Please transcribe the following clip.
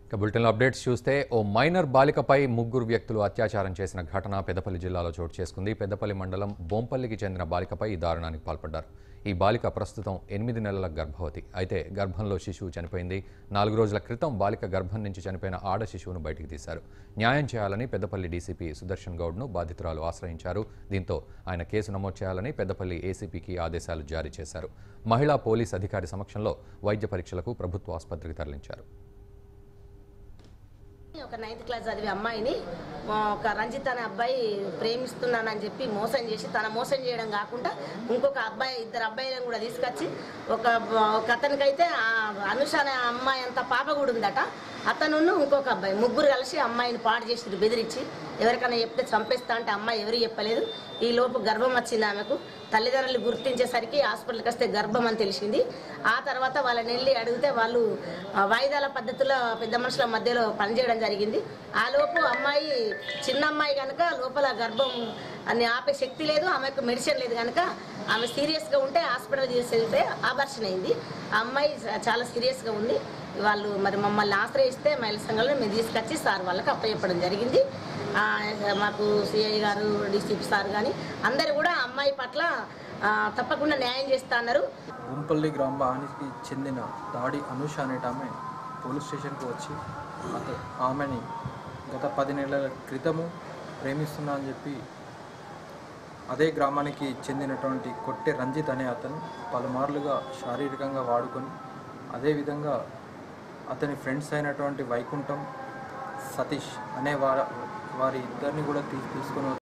బులెటిన్లో అప్డేట్స్ చూస్తే ఓ మైనర్ బాలికపై ముగ్గురు వ్యక్తులు అత్యాచారం చేసిన ఘటన పెద్దపల్లి జిల్లాలో చోటు చేసుకుంది. పెద్దపల్లి మండలం బోంపల్లికి చెందిన బాలికపై ఈ దారుణానికి పాల్పడ్డారు. ఈ బాలిక ప్రస్తుతం 8 నెలల గర్భవతి. అయితే గర్భంలో శిశువు చనిపోయింది. 4 రోజుల క్రితం బాలిక గర్భం నుంచి చనిపోయిన ఆడ శిశువును బయటికి తీశారు. న్యాయం చేయాలని పెద్దపల్లి డీసీపీ సుదర్శన్ గౌడ్ను బాధితురాలు ఆశ్రయించారు. దీంతో ఆయన కేసు నమోదు చేయాలని పెద్దపల్లి ఏసీపీకి ఆదేశాలు జారీ చేశారు. మహిళా పోలీస్ అధికారి సమక్షంలో వైద్య పరీక్షలకు ప్రభుత్వ ఆసుపత్రికి తరలించారు. ఒక 9th క్లాస్ చదివే అమ్మాయిని ఒక రంజిత్ అనే అబ్బాయి ప్రేమిస్తున్నానని చెప్పి మోసం చేసి తన మోసం చేయడం కాకుండా ఇంకొక అబ్బాయి 2 అబ్బాయిలను కూడా తీసుకొచ్చి ఒక అతనికైతే అనుష అనే అమ్మాయి అంత పాప కూడా ఉందట. అతను ఇంకొక అబ్బాయి ముగ్గురు కలిసి అమ్మాయిని పాడు చేసి బెదిరించి ఎవరికైనా చెప్తే చంపేస్తా అంటే అమ్మాయి ఎవరు చెప్పలేదు. ఈ లోపు గర్భం వచ్చింది. ఆమెకు తల్లిదండ్రులు గుర్తించేసరికి హాస్పిటల్కి వస్తే గర్భం అని తెలిసింది. ఆ తర్వాత వాళ్ళని వెళ్ళి అడిగితే వాళ్ళు వాయిదాల పద్ధతిలో పెద్ద మనుషుల మధ్యలో పనిచేయడం జరిగింది. ఆ లోపు అమ్మాయి చిన్న అమ్మాయి కనుక లోపల గర్భం అని ఆపే శక్తి లేదు, ఆమెకు మెడిసిన్ లేదు కనుక ఆమె సీరియస్గా ఉంటే హాస్పిటల్ తీసుకెళ్తే ఆపరేషన్ అయింది. ఆ అమ్మాయి చాలా సీరియస్గా ఉంది. వాళ్ళు మరి మమ్మల్ని ఆశ్రయిస్తే మహిళా సంఘాలను మేము తీసుకొచ్చి సార్ వాళ్ళకి అప్పచెప్పడం జరిగింది. మాకు సిఐ గారు డీసీపీ సార్ కానీ అందరూ కూడా అమ్మాయి పట్ల తప్పకుండా న్యాయం చేస్తా అన్నారు. బొంపల్లి గ్రామానికి చెందిన దాడి అనుష అనేట ఆమె పోలీస్ స్టేషన్కి వచ్చి ఆమెని గత 10 నెలల క్రితము ప్రేమిస్తున్నా అని చెప్పి అదే గ్రామానికి చెందినటువంటి కొట్టె రంజిత్ అనే అతను పలుమార్లుగా శారీరకంగా వాడుకొని అదేవిధంగా అతని ఫ్రెండ్స్ అయినటువంటి వైకుంఠం సతీష్ అనే వారి ఇద్దరిని కూడా తీసుకొని